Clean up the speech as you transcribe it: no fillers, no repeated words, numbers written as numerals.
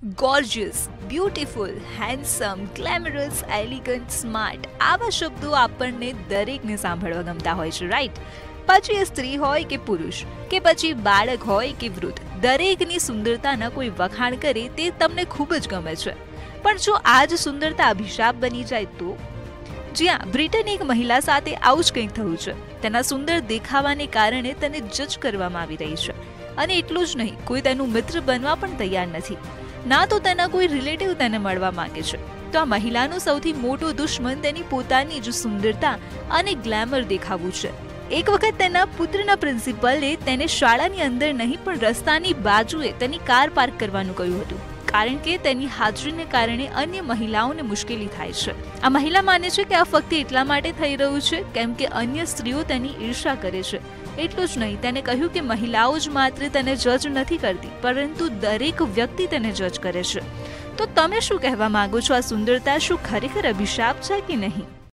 Gorgeous, beautiful, handsome, glamorous, elegant, smart આવા શબ્દો આપણને દરેકને સાંભળવા ગમતા હોય છે, રાઈટ? પછી એ સ્ત્રી હોય કે પુરુષ, કે પછી બાળક હોય કે વૃદ્ધ, દરેકની સુંદરતાના કોઈ વખાણ કરે તે તમને ખૂબ જ ગમે છે. પણ જો આ જ સુંદરતા અભિશાપ બની જાય તો? જ્યાં બ્રિટનની એક મહિલા સાથે આવું જ કંઈક થયું છે. તેના સુંદર દેખાવાને કારણે તેને જજ કરવામાં આવી રહી છે. અને એટલું જ નહીં, કોઈ તેનું મિત્ર બનવા પણ તૈયાર નથી, ના તો તેના કોઈ રિલેટિવ તેને મળવા માંગે છે. તો આ મહિલાનો સૌથી મોટો દુશ્મન તેની પોતાની જ સુંદરતા અને ગ્લેમર દેખાવું છે. એક વખત તેના પુત્રના પ્રિન્સિપલે તેને શાળાની અંદર નહીં પણ રસ્તાની બાજુએ તેની કાર પાર્ક કરવાનું કહ્યું હતું, કારણ કે તેની હાજરીને કારણે અન્ય મહિલાઓને મુશ્કેલી થાય છે. આ મહિલા માને છે કે આ ફક્ત એટલા માટે થઈ રહ્યું છે કેમ કે અન્ય સ્ત્રીઓ તેની ઈર્ષા કરે છે. એટલું જ નહીં, તેને કહ્યું કે મહિલાઓ જ માત્ર તેને જજ નથી કરતી, પરંતુ દરેક વ્યક્તિ તેને જજ કરે છે. તો તમે શું કહેવા માંગો છો? આ સુંદરતા શું ખરેખર અભિશાપ છે કે નહીં?